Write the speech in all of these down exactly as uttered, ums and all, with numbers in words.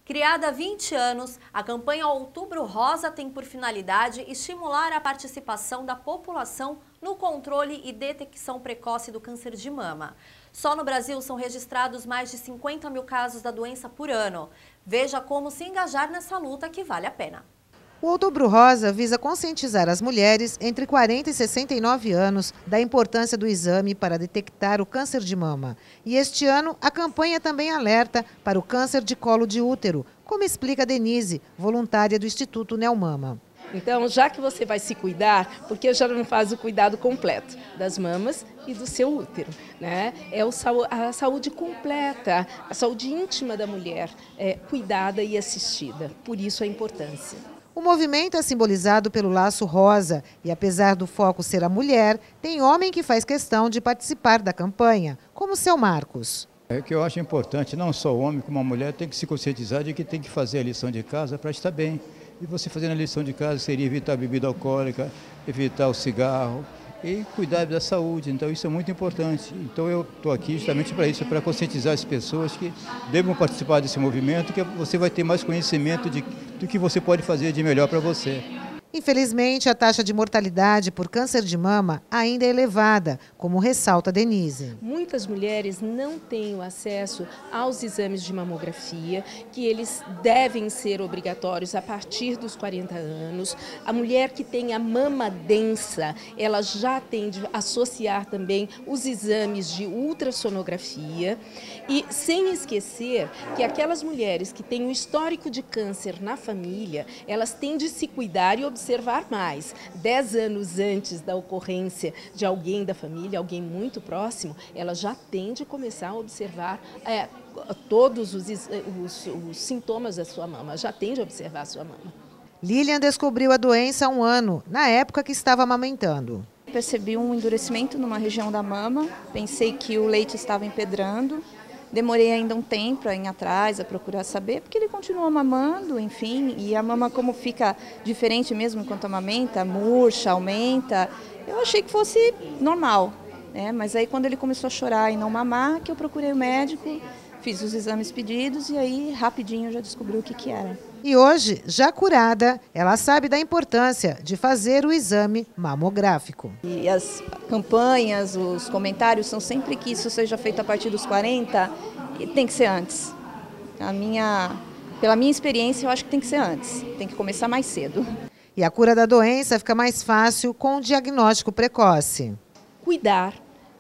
Criada há vinte anos, a campanha Outubro Rosa tem por finalidade estimular a participação da população no controle e detecção precoce do câncer de mama. Só no Brasil são registrados mais de cinquenta mil casos da doença por ano. Veja como se engajar nessa luta que vale a pena. O Outubro Rosa visa conscientizar as mulheres entre quarenta e sessenta e nove anos da importância do exame para detectar o câncer de mama. E este ano, a campanha também alerta para o câncer de colo de útero, como explica Denise, voluntária do Instituto Neomama. Então, já que você vai se cuidar, por que já não faz o cuidado completo das mamas e do seu útero, né? É o, a saúde completa, a saúde íntima da mulher, é, cuidada e assistida. Por isso a importância. O movimento é simbolizado pelo laço rosa e, apesar do foco ser a mulher, tem homem que faz questão de participar da campanha, como o seu Marcos. É que eu acho importante, não só o homem como a mulher tem que se conscientizar de que tem que fazer a lição de casa para estar bem. E você fazendo a lição de casa seria evitar a bebida alcoólica, evitar o cigarro e cuidar da saúde. Então isso é muito importante. Então eu estou aqui justamente para isso, para conscientizar as pessoas que devam participar desse movimento, que você vai ter mais conhecimento de, do que você pode fazer de melhor para você. Infelizmente, a taxa de mortalidade por câncer de mama ainda é elevada, como ressalta Denise. Muitas mulheres não têm o acesso aos exames de mamografia, que eles devem ser obrigatórios a partir dos quarenta anos. A mulher que tem a mama densa, ela já tem de associar também os exames de ultrassonografia. E sem esquecer que aquelas mulheres que têm um histórico de câncer na família, elas têm de se cuidar e observar observar mais. Dez anos antes da ocorrência de alguém da família, alguém muito próximo, ela já tem de começar a observar é, todos os, os, os sintomas da sua mama, já tem de observar a sua mama. Lilian descobriu a doença há um ano, na época que estava amamentando. Percebi um endurecimento numa região da mama, pensei que o leite estava empedrando. Demorei ainda um tempo a ir atrás, a procurar saber, porque ele continua mamando, enfim, e a mama como fica diferente mesmo enquanto amamenta, murcha, aumenta, eu achei que fosse normal, né? Mas aí quando ele começou a chorar e não mamar, que eu procurei o médico, fiz os exames pedidos e aí rapidinho já descobri o que que era. E hoje, já curada, ela sabe da importância de fazer o exame mamográfico. E as campanhas, os comentários são sempre que isso seja feito a partir dos quarenta, e tem que ser antes. A minha, pela minha experiência, eu acho que tem que ser antes, tem que começar mais cedo. E a cura da doença fica mais fácil com o diagnóstico precoce. Cuidar,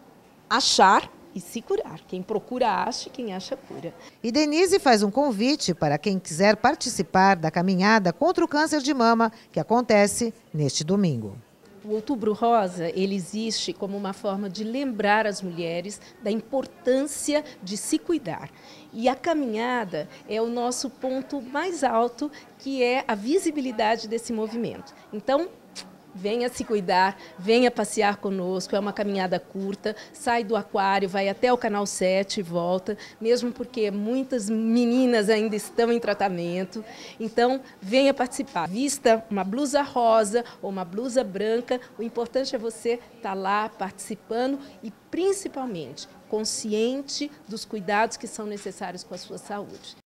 achar e se curar. Quem procura acha, quem acha cura. E Denise faz um convite para quem quiser participar da caminhada contra o câncer de mama, que acontece neste domingo. O Outubro Rosa, ele existe como uma forma de lembrar as mulheres da importância de se cuidar. E a caminhada é o nosso ponto mais alto, que é a visibilidade desse movimento. Então, venha se cuidar, venha passear conosco, é uma caminhada curta, sai do aquário, vai até o canal sete e volta, mesmo porque muitas meninas ainda estão em tratamento, então venha participar. Vista uma blusa rosa ou uma blusa branca, o importante é você estar lá participando e principalmente consciente dos cuidados que são necessários com a sua saúde.